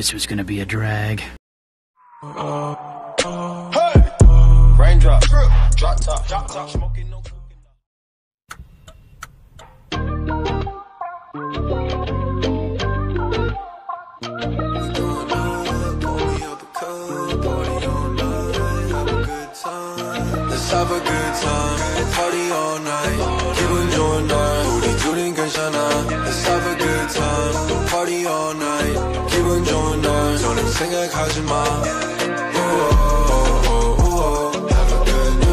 this was gonna be a drag. Hey! Raindrop, drop top, smoking no cooking. Have a good time, party all night. 기분 좋은 날, 우리 둘은 괜찮아. Let's have a good time, party all night. 기분 좋은 날, 너는 생각하지 마. Have a good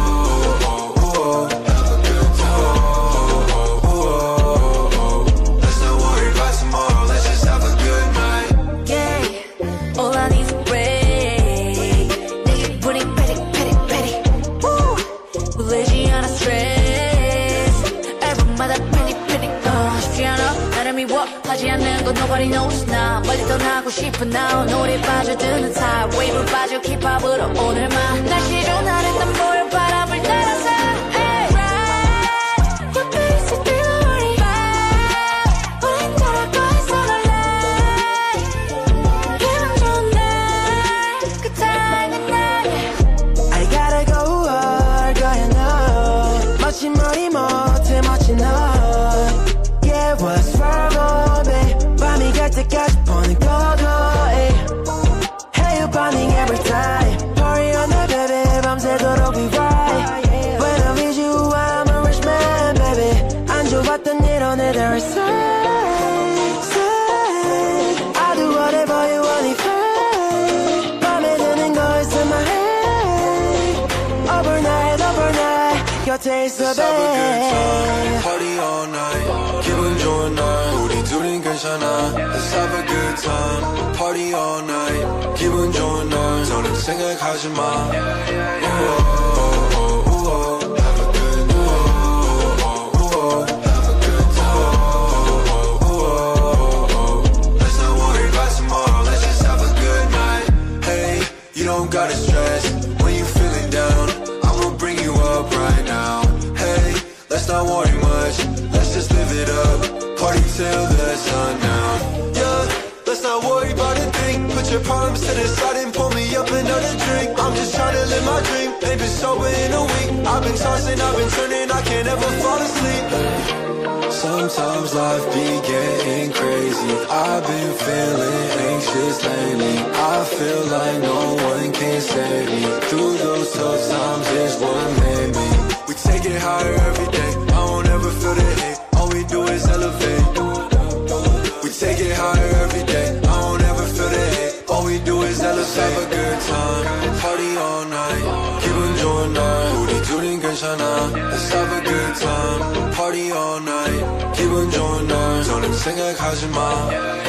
time. Let's not worry about tomorrow, let's just have a good night. Yeah, all I need is a break. 내게 뿌리 petty. 울리지 않아 stress. 앨범마다 penny 쉽지 않아 나를 미워하지 않는 건 nobody knows now. 멀리 떠나고 싶어 now. 노래 빠져드는 타입 웨이브 빠져 힙합으로 오늘만 날씨 좋은 날엔 난 보여 바람을 따라서 Ride your face and feel alright. 우린 돌아가 있어 놀래. 기분 좋은 날그 타임은 나의 I gotta go 거야 너 멋진 머리 못해 멋진 너 Yeah what's wrong babe 밤이 갈 때까지 보는 거고 Hey you burning every time Party on the baby 밤새도록 we ride When I'm with you I'm a rich man baby 안 좋았던 일 오늘 there is say I do whatever you want if I 맘에 드는 거 is in my head Overnight 곁에 있어 Let's have a good time, party all night. 기분 좋은 날, 우리 둘은 괜찮아. Let's have a good time, party all night. 기분 좋은 날, 너는 생각하지 마. Have a good time. Let's not worry about tomorrow, let's just have a good night. Hey, you don't gotta stress when you feeling down. I'ma bring you up right now. Hey, let's not worry much, let's just live it up. Party till the sun down. Yeah, let's not worry about a thing. Put your problems to the side and pour me up another drink. I'm just trying to live my dream. Ain't been sober in a week. I've been tossing, I've been turning, I can't ever fall asleep. Sometimes life be getting crazy. I've been feeling anxious lately. I feel like no one can save me. Through those tough times is what made me. We take it higher every day. I don't ever feel the hate. All we do is elevate. We take it higher every day. I don't ever feel the hate. All we do is elevate. Let's have a good time, party all night. 기분 좋은 날, 우리 둘은 괜찮아. Let's have a good time, party all night. 기분 좋은 날, 너는 생각하지 마.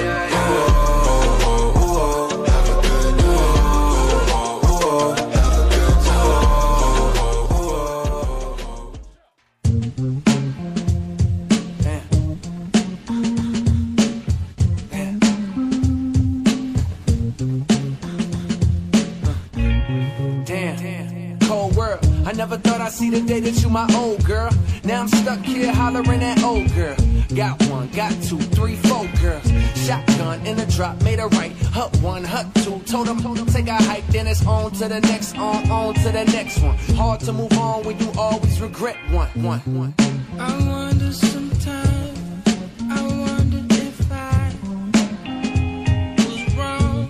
I never thought I'd see the day that you my old girl. Now I'm stuck here hollering at old girl. Got one, got two, three, four girls. Shotgun in a drop, made a right. Hut one, hut two. Told them take a hike, then it's on to the next, on to the next one. Hard to move on when you always regret one. I wonder sometimes, I wonder if I was wrong.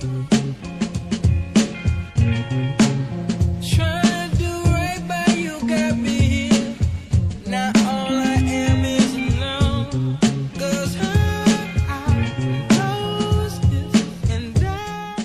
Trying to do right by you, got me here. Now all I am is alone. 'Cause I knows this and that.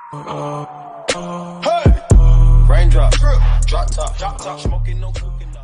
Hey! Raindrop, drop top, smoking no cooking.